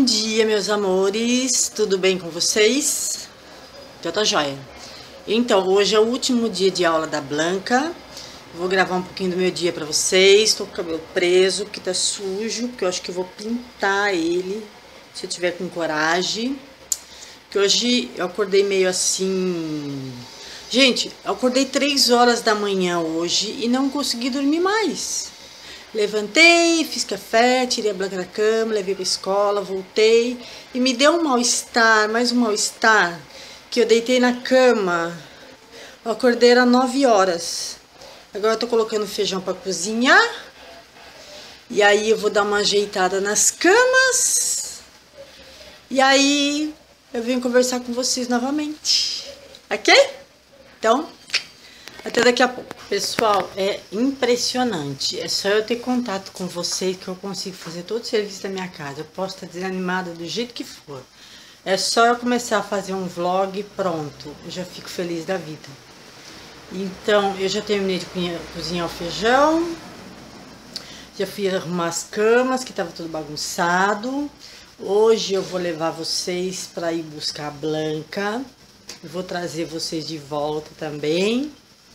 dia, meus amores, tudo bem com vocês? Eu tô joia. Então, hoje é o último dia de aula da Blanca. Vou gravar um pouquinho do meu dia pra vocês. Tô com o cabelo preso, porque tá sujo, porque eu acho que eu vou pintar ele, se eu tiver com coragem. Que hoje eu acordei meio assim... Gente, eu acordei 3 horas da manhã hoje e não consegui dormir mais. Levantei, fiz café, tirei a Blanca da cama, levei pra escola, voltei e me deu um mal-estar, mais um mal-estar, que eu deitei na cama, eu acordei às 9 horas. Agora eu tô colocando feijão pra cozinhar e aí eu vou dar uma ajeitada nas camas e aí eu venho conversar com vocês novamente, ok? Então, até daqui a pouco. Pessoal, é impressionante. É só eu ter contato com vocês que eu consigo fazer todo o serviço da minha casa. Eu posso estar desanimada do jeito que for. É só eu começar a fazer um vlog, pronto. Eu já fico feliz da vida. Então, eu já terminei de cozinhar o feijão. Já fui arrumar as camas, que estava tudo bagunçado. Hoje eu vou levar vocês para ir buscar a Blanca. Eu vou trazer vocês de volta também.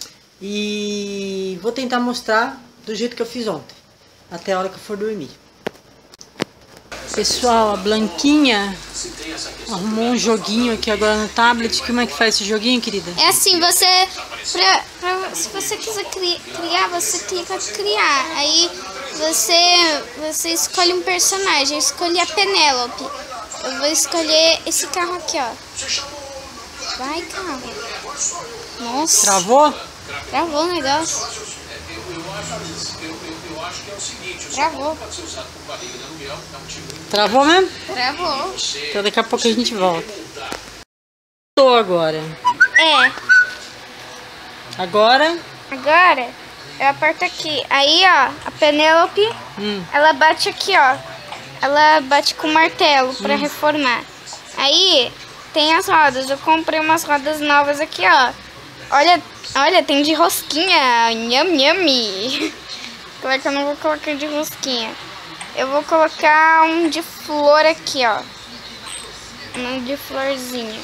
E vou tentar mostrar do jeito que eu fiz ontem, até a hora que eu for dormir. Pessoal, a Blanquinha arrumou um joguinho aqui agora no tablet. Como é que faz esse joguinho, querida? É assim, se você quiser criar, você clica criar. Aí você escolhe um personagem. Eu escolhi a Penélope. Eu vou escolher esse carro aqui, ó. Vai, carro. Nossa. Travou? Travou o negócio. Travou. Travou mesmo? Travou. Então daqui a pouco a gente volta. Tô agora. É. Agora? Agora eu aperto aqui. Aí, ó, a Penélope, ela bate aqui, ó. Ela bate com o martelo pra reformar. Aí tem as rodas. Eu comprei umas rodas novas aqui, ó. Olha, tem de rosquinha. Nham, nhami. Claro que eu não vou colocar de rosquinha. Eu vou colocar um de flor aqui, ó. Um de florzinha.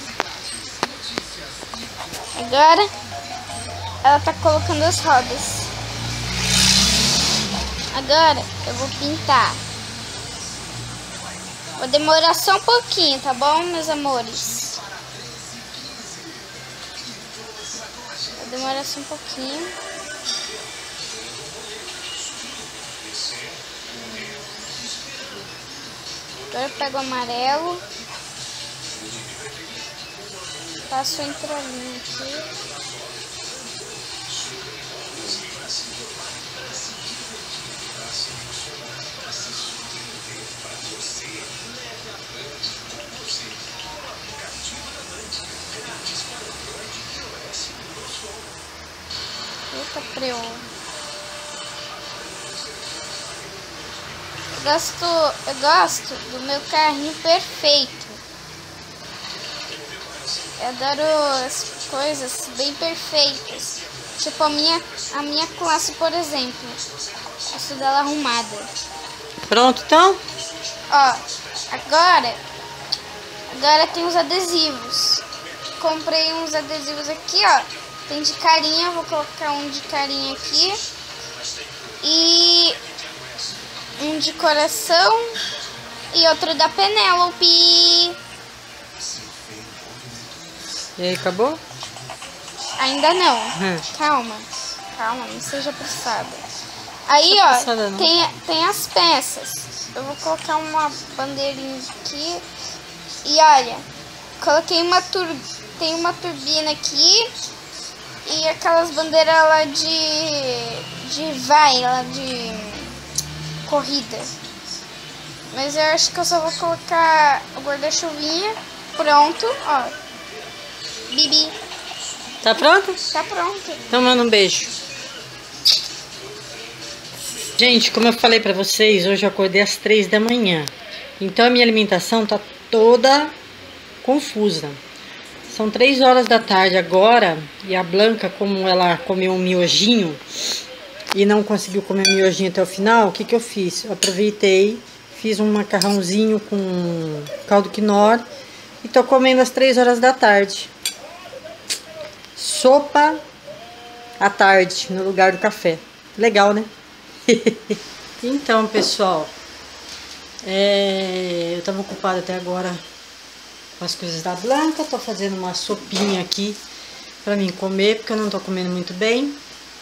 Agora, ela tá colocando as rodas. Agora, eu vou pintar. Vou demorar só um pouquinho, tá bom, meus amores? Demora só um pouquinho. Agora eu pego o amarelo. Passo entre a linha aqui. Eita, preô. Eu gosto do meu carrinho perfeito. Eu adoro as coisas bem perfeitas. Tipo a minha classe, por exemplo. Gosto dela arrumada. Pronto, então? Ó, agora tem os adesivos. Comprei uns adesivos aqui, ó. Tem de carinha, vou colocar um de carinha aqui. E um de coração. E outro da Penélope. E aí, acabou? Ainda não. Calma, não seja apressada. Aí, ó, tem as peças. Eu vou colocar uma bandeirinha aqui. E olha, coloquei tem uma turbina aqui. E aquelas bandeiras lá lá de corrida. Mas eu acho que eu só vou colocar o guarda-chuvinha. Pronto, ó. Bibi. Tá pronto? Tá pronto. Então manda um beijo. Gente, como eu falei pra vocês, hoje eu acordei às 3 da manhã. Então a minha alimentação tá toda confusa. São 3 horas da tarde agora e a Blanca, como ela comeu um miojinho e não conseguiu comer miojinho até o final, o que eu fiz? Eu aproveitei, Fiz um macarrãozinho com caldo quinoa e tô comendo às 3 horas da tarde. Sopa à tarde, no lugar do café. Legal, né? Então, pessoal, eu tava ocupada até agora com as coisas da Blanca. Tô fazendo uma sopinha aqui pra mim comer, porque eu não tô comendo muito bem.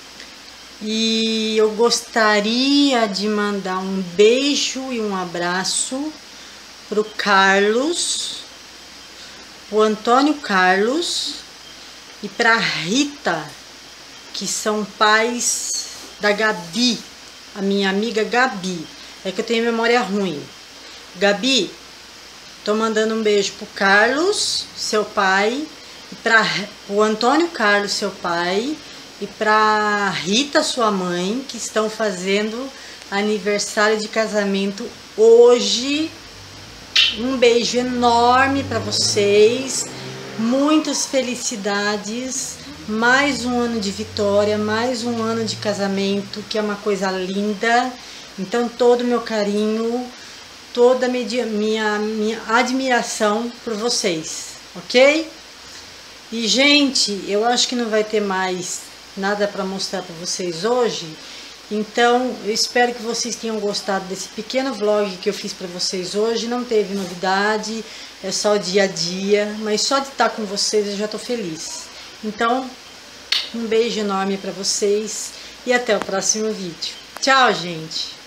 E eu gostaria de mandar um beijo e um abraço pro Carlos, o Antônio Carlos e pra Rita, que são pais da Gabi, a minha amiga Gabi. É que eu tenho memória ruim. Gabi, tô mandando um beijo pro Carlos, seu pai, e para o Antônio Carlos, seu pai, e para Rita, sua mãe, que estão fazendo aniversário de casamento hoje. Um beijo enorme para vocês, muitas felicidades, mais um ano de vitória, mais um ano de casamento, que é uma coisa linda. Então todo o meu carinho, toda a minha admiração por vocês, ok? E gente, eu acho que não vai ter mais nada para mostrar para vocês hoje, então eu espero que vocês tenham gostado desse pequeno vlog que eu fiz para vocês hoje. Não teve novidade, é só o dia a dia, mas só de estar com vocês eu já tô feliz. Então, um beijo enorme para vocês e até o próximo vídeo. Tchau, gente!